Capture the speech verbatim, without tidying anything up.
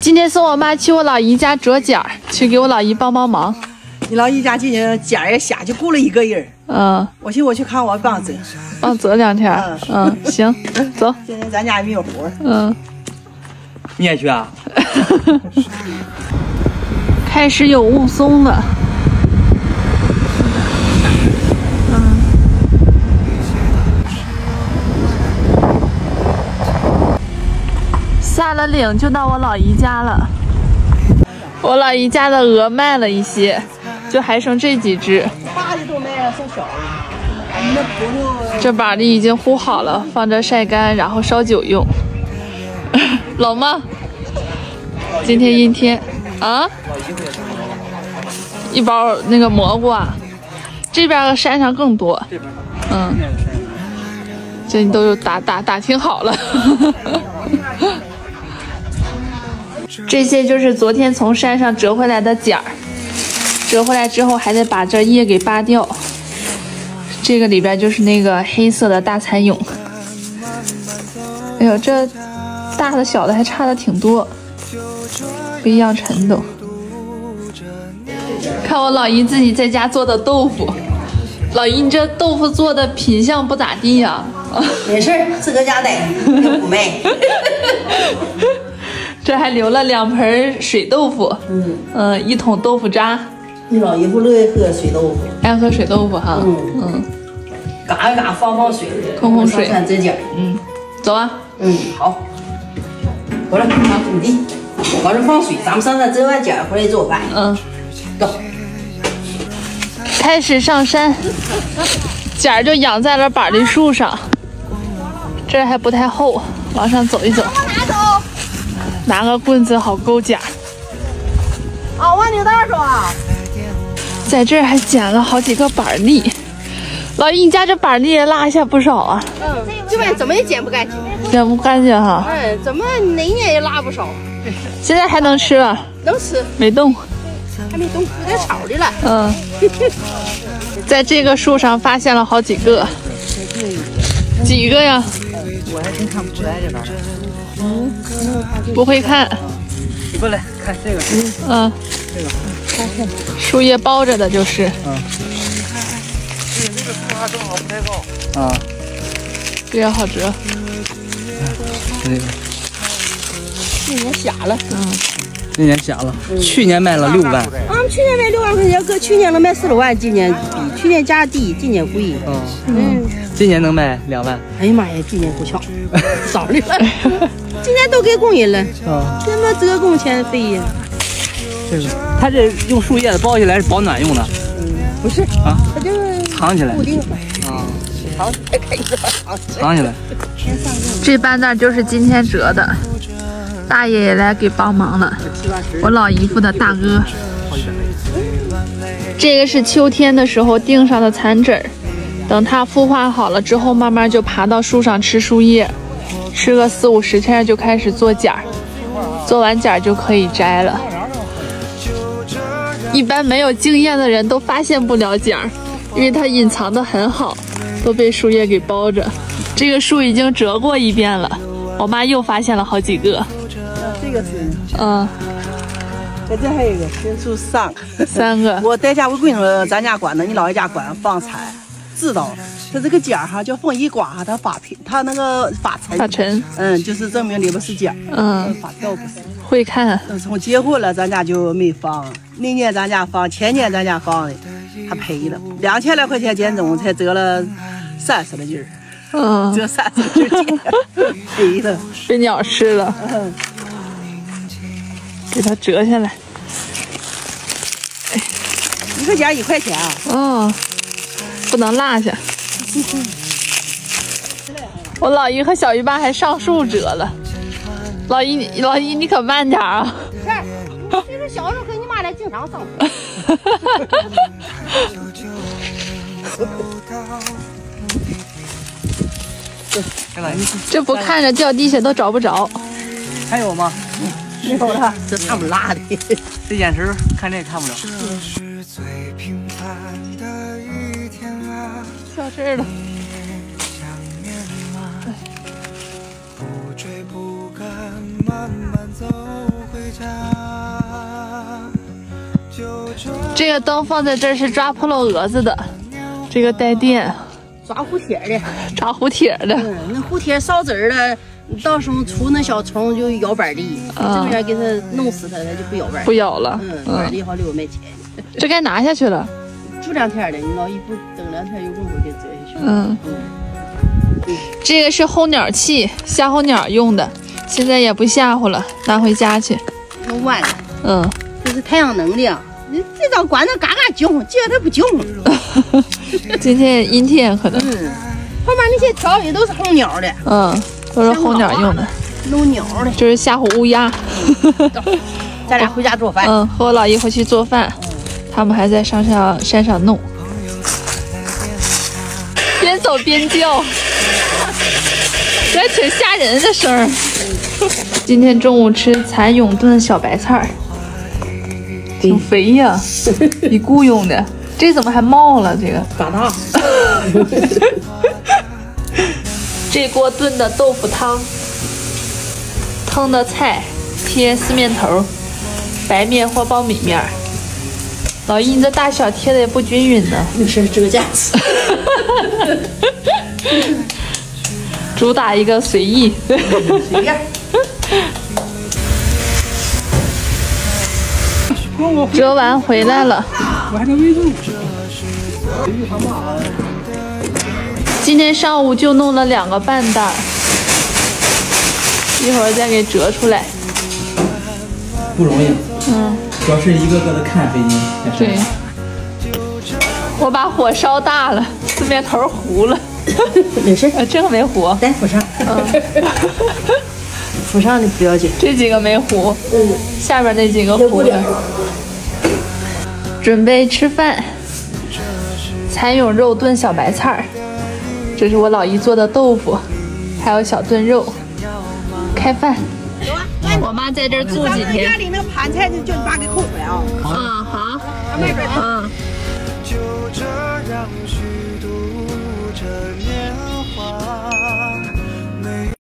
今天送我妈去我老姨家捉茧儿，去给我老姨帮帮忙。 你老姨家今年茧儿也下去雇了一个人。 嗯， 我寻我去看我帮折， 帮折两天。嗯, 嗯，行，走。 今天咱家也没有活。 嗯， 你也去啊？ 开始有雾凇了。嗯。下了岭就到我老姨家了。我老姨家的鹅卖了一些，就还剩这几只。 大的都卖了，剩小的。你那葡萄。 这板栗已经烀好了，放着晒干，然后烧酒用。冷吗？今天阴天啊。一包那个蘑菇啊，这边的山上更多。嗯，这你都有打打打听好了。这些就是昨天从山上折回来的茧儿，折回来之后还得把这叶给扒掉。这个里边就是那个黑色的大蚕蛹。哎呦，这大的小的还差的挺多，不一样程度。看我老姨自己在家做的豆腐，老姨你这豆腐做的品相不咋地呀、啊。 没事儿，自个家逮，又不卖。 这还留了两盆水豆腐，嗯嗯、呃，一桶豆腐渣。 你老姨夫乐意喝水豆腐， 爱喝水豆腐哈。嗯嗯， 嘎一嘎放放水， 控控水。 上指甲。 嗯，走啊。 嗯，好。回来，好，你弟，我往这放水，咱们上山折完茧回来做饭。 嗯， 走。 开始上山，茧儿就养在了板栗树上，这儿还不太厚，往上走一走。 拿走。 拿个棍子好勾茧。 啊，往牛蛋说。 在这儿还捡了好几个板栗。老姨，你家这板栗也落下不少啊。 嗯，这边怎么也捡不干净。 捡不干净哈。 嗯，怎么哪年也落不少。 现在还能吃了？ 能吃。 没动。 还没动，有点草的了。 嗯。在这个树上发现了好几个。几个呀？ 我还真看不出来这边。 嗯，不会看。 过来看这个。 嗯， 这个。 树叶包着的就是。 嗯。这个树还正好不太高。啊。 这个好折。 这个。 今年下了。 嗯。 今年下了，嗯、去年卖了六万。 啊，去年卖六万块钱，搁去年能卖四十万，今年比去年价低，今年贵。 嗯。 嗯。 今年能卖两万。 哎呀妈呀，今年不巧，少了。今年都给工人了， 啊， 什么折工钱费呀？ 这个，他这用树叶子包起来是保暖用的。 嗯，不是啊， 它就是藏起来。 固定的。 啊， 藏起来，可以藏起来。 藏起来。 这半段就是今天折的，大爷也来给帮忙了，我老姨夫的大哥。这个是秋天的时候钉上的蚕籽儿。等它孵化好了之后，慢慢就爬到树上吃树叶，吃个四五十天就开始做茧儿，做完茧儿就可以摘了。一般没有经验的人都发现不了茧儿，因为它隐藏得很好，都被树叶给包着。这个树已经折过一遍了，我妈又发现了好几个。 这个是， 嗯， 在这还有一个，这树三个， 三个。 我在家我闺女咱家管的，你姥爷家管放蚕。知道，它这个茧儿哈，叫风一刮哈，它发平，它那个发沉， 发沉， 嗯，就是证明里边是茧儿， 嗯， 发掉不是。 会看。 从结婚了，咱家就没放，那年咱家放，前年咱家放的，还赔了，两千来块钱减重才折了三十来斤儿， 嗯， 折三十斤儿，赔了， 被鸟吃了， 嗯， 给它折下来， 一个茧一块钱啊， 嗯。不能落下。我老姨和小姨爸还上树折了。老姨，老姨你可慢点啊！ 是，其实小时候跟你妈俩经常上树。 这不看着掉地下都找不着。 还有吗？ 没有了，这他们拉的。 这眼神看这也看不着。 掉这儿了。 不追不赶，慢慢走。 这个灯放在这儿是抓破漏蛾子的，这个带电， 抓蝴蝶的， 抓蝴蝶的。 嗯，那蝴蝶烧籽儿了，到时候出那小虫就咬板地， 嗯、 这边给它弄死它，它就不咬板。 不咬了。 嗯，板地好六块钱。 这该拿下去了。 住两天的，你老一不等两天，有功夫给折下去。 嗯。嗯，这个是候鸟器，吓唬鸟用的，现在也不吓唬了，拿回家去。 弄完了。 嗯。 这是太阳能的。你这张管子嘎嘎叫，接着它不叫。 今天阴天可能。 嗯，后面那些条也都是候鸟的。 嗯，都是候鸟用的。 弄鸟的。 这是吓唬乌鸦。 咱俩回家做饭。 嗯，和我老姨回去做饭，他们还在山上山上弄。边走边叫，这还挺吓人的声儿。今天中午吃蚕蛹炖小白菜儿。挺肥呀，一雇佣的，这怎么还冒了？这个嘎大。 这锅炖的豆腐汤，腾的菜，贴四面头，白面或苞米面。老姨，你这大小贴的也不均匀呢。 那是这个架子。 主打一个随意。 随便。 折完回来了， 我还能喂住。 今天上午就弄了两个半袋，一会儿再给折出来。 不容易， 嗯， 主要是一个个的看费劲。 对，我把火烧大了，四面头糊了。 没事， 呃，这个没糊， 来扶上。嗯。扶上的不要紧， 这几个没糊， 嗯， 下边那几个糊了。准备吃饭，蚕蛹肉炖小白菜儿，这是我老姨做的豆腐，还有小炖肉。开饭。我妈在这儿住几天。 家里那个盘菜就叫你爸给扣出来啊。 嗯，好。嗯。